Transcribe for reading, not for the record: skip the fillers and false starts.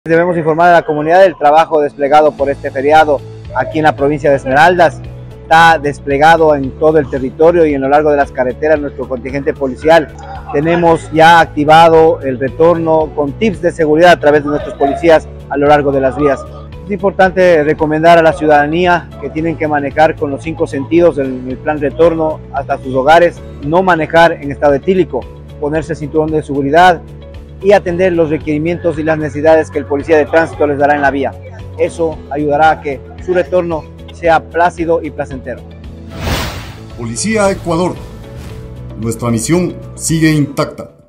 Debemos informar a la comunidad del trabajo desplegado por este feriado aquí en la provincia de Esmeraldas. Está desplegado en todo el territorio y en lo largo de las carreteras nuestro contingente policial. Tenemos ya activado el retorno con tips de seguridad a través de nuestros policías a lo largo de las vías. Es importante recomendar a la ciudadanía que tienen que manejar con los 5 sentidos en el plan retorno hasta sus hogares, no manejar en estado etílico, ponerse cinturón de seguridad y atender los requerimientos y las necesidades que el policía de tránsito les dará en la vía. Eso ayudará a que su retorno sea plácido y placentero. Policía Ecuador, nuestra misión sigue intacta.